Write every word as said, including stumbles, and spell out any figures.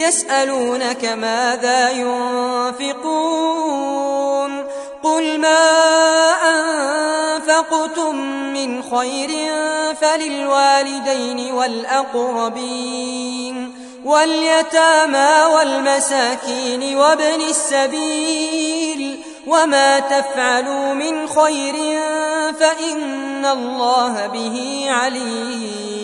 يسألونك ماذا ينفقون قل ما أنفقتم من خير فللوالدين والأقربين واليتامى والمساكين وابن السبيل وما تفعلوا من خير فإن الله به عليم.